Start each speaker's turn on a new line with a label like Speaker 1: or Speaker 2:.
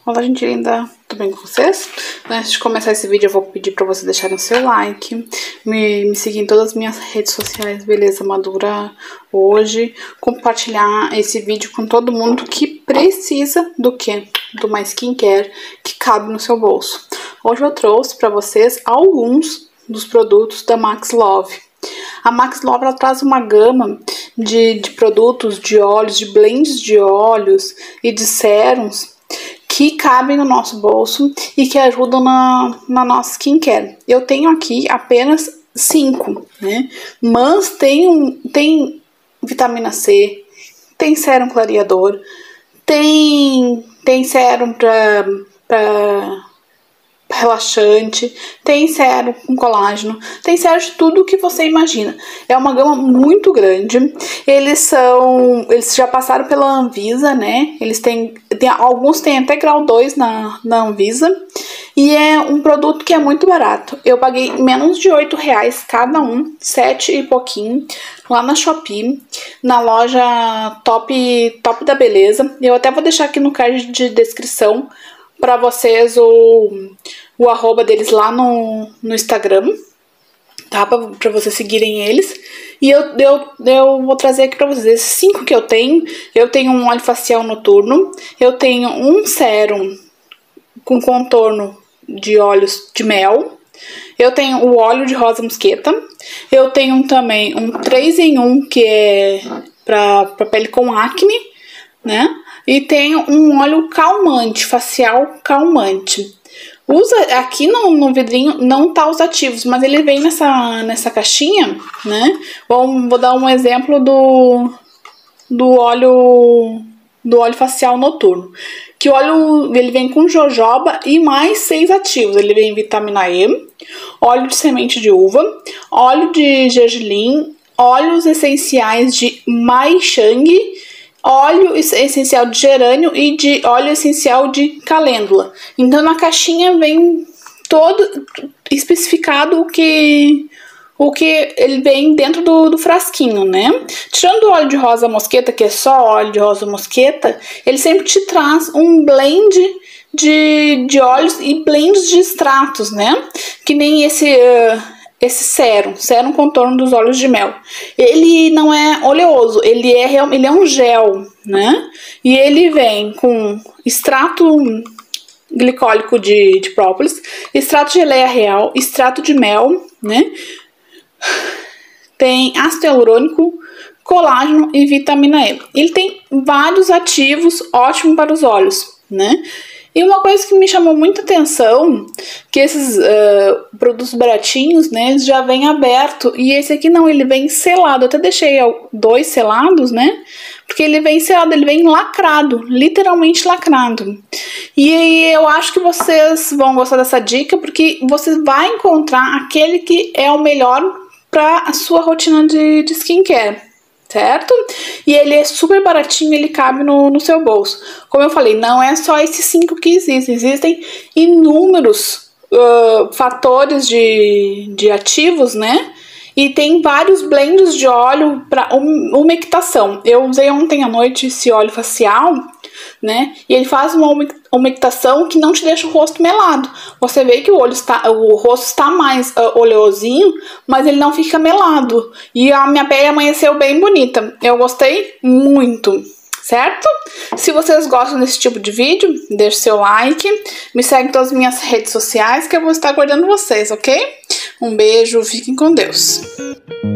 Speaker 1: Olá, gente linda, tudo bem com vocês? Antes de começar esse vídeo, eu vou pedir pra vocês deixarem o seu like, me seguir em todas as minhas redes sociais, Beleza Madura Hoje, compartilhar esse vídeo com todo mundo que precisa do quê? De uma skincare que cabe no seu bolso. Hoje eu trouxe pra vocês alguns dos produtos da Max Love. A Max Love, ela traz uma gama de produtos, de óleos, de blends de óleos e de sérums que cabem no nosso bolso e que ajudam na nossa skincare. Eu tenho aqui apenas 5, né? Mas tem vitamina C, tem sérum clareador, tem sérum para relaxante, tem sérum com colágeno, tem sérum de tudo que você imagina. É uma gama muito grande. Eles já passaram pela Anvisa, né? Alguns têm até grau 2 na Anvisa. E é um produto que é muito barato. Eu paguei menos de R$8 cada um, 7 e pouquinho, lá na Shopee, na loja Top da Beleza. Eu até vou deixar aqui no card de descrição para vocês o arroba deles lá no Instagram, tá? Para vocês seguirem eles. E eu vou trazer aqui para vocês esses 5 que eu tenho um óleo facial noturno, eu tenho um sérum com contorno de óleos de mel, eu tenho o óleo de rosa mosqueta, eu tenho também um 3 em 1 que é para pele com acne, né? E tem um óleo calmante, facial calmante. Aqui no vidrinho não tá os ativos, mas ele vem nessa caixinha, né? Vou dar um exemplo do óleo facial noturno. Que o óleo, ele vem com jojoba e mais 6 ativos. Ele vem vitamina E, óleo de semente de uva, óleo de gergelim, óleos essenciais de Mai Shang, óleo essencial de gerânio e de óleo essencial de calêndula. Então na caixinha vem todo especificado o que ele vem dentro do frasquinho, né? Tirando o óleo de rosa mosqueta, que é só óleo de rosa mosqueta, ele sempre te traz um blend de óleos e blends de extratos, né? Que nem esse sérum contorno dos óleos de mel. Ele não é oleoso, ele é um gel, né? E ele vem com extrato glicólico de própolis, extrato de geleia real, extrato de mel, né? Tem ácido hialurônico, colágeno e vitamina E. Ele tem vários ativos ótimos para os olhos, né? E uma coisa que me chamou muita atenção, que esses produtos baratinhos, né, eles já vêm aberto, e esse aqui não, ele vem selado. Eu até deixei 2 selados, né, porque ele vem selado, ele vem lacrado, literalmente lacrado. E eu acho que vocês vão gostar dessa dica, porque você vai encontrar aquele que é o melhor para a sua rotina de skincare. Certo? E ele é super baratinho, ele cabe no seu bolso. Como eu falei, não é só esses 5 que existem inúmeros fatores de ativos, né? E tem vários blends de óleo para umectação. Eu usei ontem à noite esse óleo facial, né? E ele faz uma umectação que não te deixa o rosto melado. Você vê que o rosto está mais oleosinho, mas ele não fica melado. E a minha pele amanheceu bem bonita. Eu gostei muito, certo? Se vocês gostam desse tipo de vídeo, deixe seu like, me segue em todas as minhas redes sociais que eu vou estar aguardando vocês, ok? Um beijo, fiquem com Deus.